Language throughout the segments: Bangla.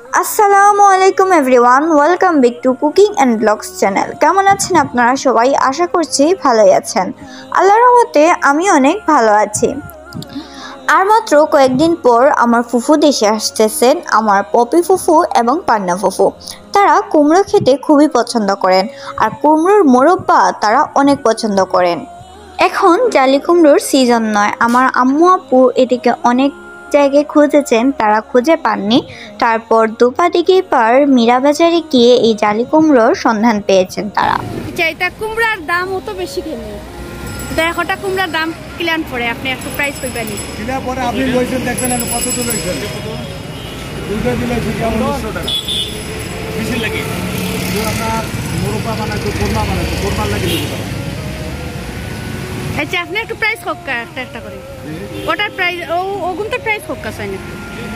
আসসালামু আলাইকুম everyone, welcome back to cooking and blogs channel. কেমন আছেন আপনারা সবাই? আশা করছি ভালোই আছেন। আল্লাহর রহমতে আমি অনেক ভালো আছি। আর মাত্র কয়েকদিন পর আমার ফুফু দেশে আসতেছেন, আমার পপি ফুফু এবং পান্না ফুফু। তারা কুমড়ো খেতে খুবই পছন্দ করেন, আর কুমড়োর মোরব্বা তারা অনেক পছন্দ করেন। এখন জালি কুমড়োর সিজন নয়। আমার আম্মু আপু এদিকে অনেক জায়গায় খুঁজেছেন, তারা খুঁজে পাননি। তারপর দুপাদিকে পার মীরাবাজারে গিয়ে এই জালি কুমড়োর সন্ধান পেয়েছেন তারা। চাইতা কুমড়ার দাম অত বেশি কেন? দেখটা কুমড়ার দাম ক্লিয়ার পড়ে, আপনি একটু প্রাইস কইবেন ক্লিয়ার পরে আপনি লইছেন, দেখছেন আমি কত তো লইছেন, দুটো দিলে কেমন 100 টাকা বেশি লাগে। তো আপনার মোরব্বা বানাতো, কোরমা বানাতো, কোরমার লাগে দিতে। আচ্ছা, আপনি একটু প্রাইস হোক্কা একটা করে, ওটার প্রাইস ওগুনটার প্রাইস হোক্কা চাই না।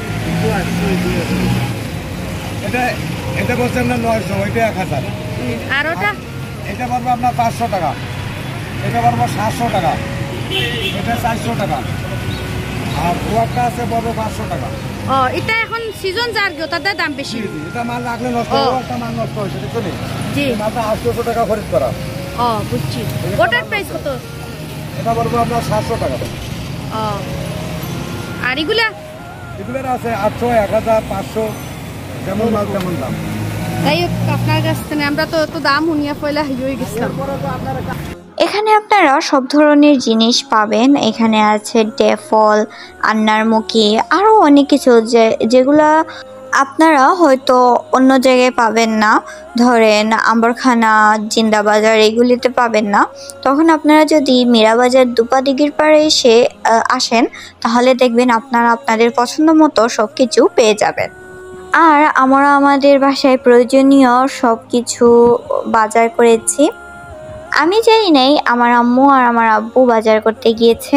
এটা বলছেন না 900, ওইটা 1000। আর ওটা এটা পারবো আপনার 500 টাকা, এটা পারবো 700 টাকা, এটা 400 টাকা, আর ওয়াটা আছে পারবো 500 টাকা। ও, এটা এখন সিজন যার গিয়ে তাদের দাম বেশি। এটা মাল রাখলে নষ্ট হবে, ওটা মাল নষ্ট হয়েছে, দেখো নি? জি, মাত্র 800 টাকা খরচ করা। ও, বুঝছি। ওটার প্রাইস কত? এটা বলবো আপনার 700 টাকা। ও, আর এগুলার আছে 800, 1000, 500, যেমন মাল তেমন দাম। তাই আপনার কাছ থেকে আমরা তো এত দাম শুনিয়া পয়লা হয়ে গেছিলাম। এখানে আপনারা সব ধরনের জিনিস পাবেন। এখানে আছে ডেফল, আন্নার মুখি, আরও অনেক কিছু যেগুলা আপনারা হয়তো অন্য জায়গায় পাবেন না। ধরেন আম্বরখানা, জিন্দাবাজার এগুলিতে পাবেন না। তখন আপনারা যদি মীরাবাজার দুপাদিগির পাড়ে আসেন, তাহলে দেখবেন আপনারা আপনাদের পছন্দ মতো সব কিছু পেয়ে যাবেন। আর আমরা আমাদের বাসায় প্রয়োজনীয় সব কিছু বাজার করেছি। আমি জানি নাই আমার আম্মু আর আমার আব্বু বাজার করতে গিয়েছে।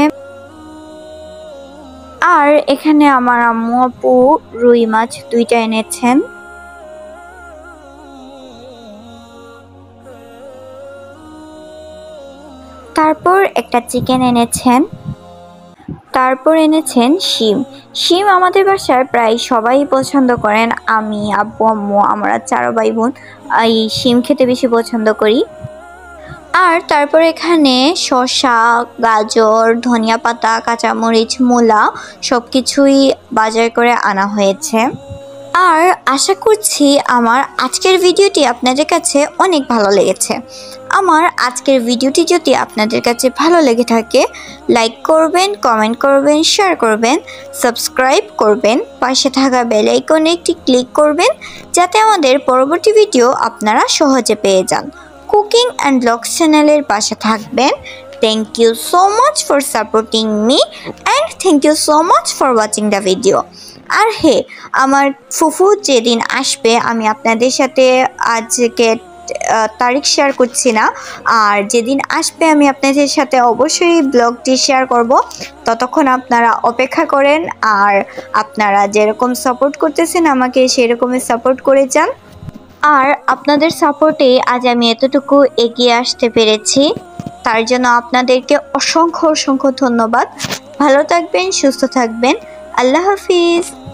আর এখানে আমার আম্মু আপু রুই মাছ 2টা এনেছেন। তারপর একটা চিকেন এনেছেন। তারপর এনেছেন শিম আমাদের বাসার প্রায় সবাই পছন্দ করেন। আমি, আব্বু, আম্মু, আমরা 4 ভাই বোন এই শিম খেতে বেশি পছন্দ করি। আর তারপর এখানে শসা, গাজর, ধনিয়া পাতা, কাঁচামরিচ, মূলা সব কিছুই বাজার করে আনা হয়েছে। আর আশা করছি আমার আজকের ভিডিওটি আপনাদের কাছে অনেক ভালো লেগেছে। আমার আজকের ভিডিওটি যদি আপনাদের কাছে ভালো লেগে থাকে, লাইক করবেন, কমেন্ট করবেন, শেয়ার করবেন, সাবস্ক্রাইব করবেন, পাশে থাকা বেল আইকনে একটি ক্লিক করবেন, যাতে আমাদের পরবর্তী ভিডিও আপনারা সহজে পেয়ে যান। কুকিং অ্যান্ড ব্লগস চ্যানেলের পাশে থাকবেন। Thank you so much for supporting me and thank you so much for watching the video. আর হে, আমার ফুফু যেদিন আসবে আমি আপনাদের সাথে আজকে তারিখ শেয়ার করছি না, আর যেদিন আসবে আমি আপনাদের সাথে অবশ্যই ব্লগটি শেয়ার করব। ততক্ষণ আপনারা অপেক্ষা করেন, আর আপনারা যেরকম সাপোর্ট করতেছেন আমাকে সেরকমই সাপোর্ট করে যান। আর আপনাদের সাপোর্টে আজ আমি এতটুকু এগিয়ে আসতে পেরেছি, তার জন্য আপনাদেরকে অসংখ্য অসংখ্য ধন্যবাদ। ভালো থাকবেন, সুস্থ থাকবেন। আল্লাহ হাফিজ।